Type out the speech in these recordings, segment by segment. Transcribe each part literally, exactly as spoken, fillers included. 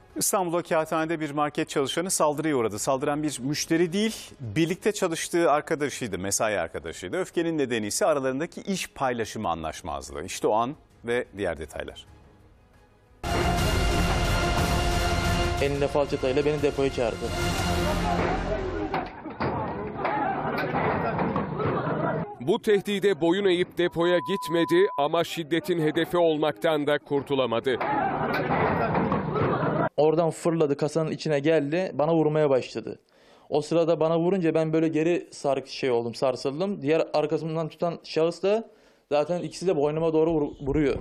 İstanbul'da Kağıthane'de bir market çalışanı saldırıya uğradı. Saldıran bir müşteri değil, birlikte çalıştığı arkadaşıydı, mesai arkadaşıydı. Öfkenin nedeni ise aralarındaki iş paylaşımı anlaşmazlığı. İşte o an ve diğer detaylar. Elinde falçatayla beni depoya çağırdı. Bu tehdide boyun eğip depoya gitmedi ama şiddetin hedefi olmaktan da kurtulamadı. Oradan fırladı, kasanın içine geldi, bana vurmaya başladı. O sırada bana vurunca ben böyle geri sark şey oldum, sarsıldım. Diğer arkasından tutan şahıs da zaten ikisi de boynuma doğru vur vuruyor.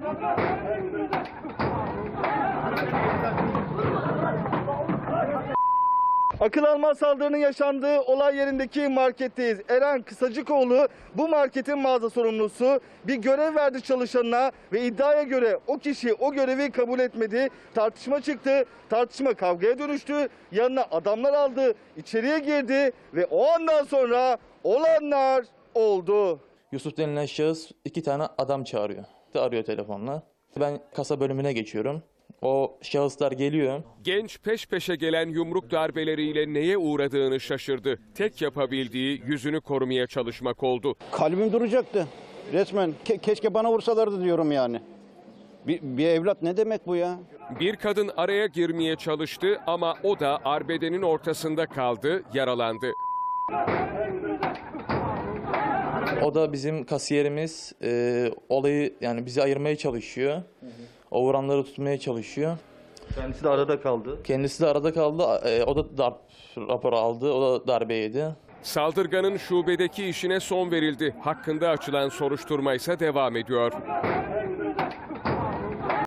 Akıl almaz saldırının yaşandığı olay yerindeki marketteyiz. Eren Kısacıkoğlu bu marketin mağaza sorumlusu, bir görev verdi çalışanına ve iddiaya göre o kişi o görevi kabul etmedi. Tartışma çıktı, tartışma kavgaya dönüştü, yanına adamlar aldı, içeriye girdi ve o andan sonra olanlar oldu. Yusuf denilen şahıs iki tane adam çağırıyor. Arıyor telefonla. Ben kasa bölümüne geçiyorum. O şahıslar geliyor. Genç peş peşe gelen yumruk darbeleriyle neye uğradığını şaşırdı. Tek yapabildiği yüzünü korumaya çalışmak oldu. Kalbim duracaktı resmen. Ke keşke bana vursalardı diyorum yani. Bir, bir evlat ne demek bu ya? Bir kadın araya girmeye çalıştı ama o da arbedenin ortasında kaldı, yaralandı. O da bizim kasiyerimiz, e, olayı yani bizi ayırmaya çalışıyor. Hı hı. O vuranları tutmaya çalışıyor. Kendisi de arada kaldı. Kendisi de arada kaldı. E, o da darp raporu aldı. O da darbe yedi. Saldırganın şubedeki işine son verildi. Hakkında açılan soruşturma ise devam ediyor.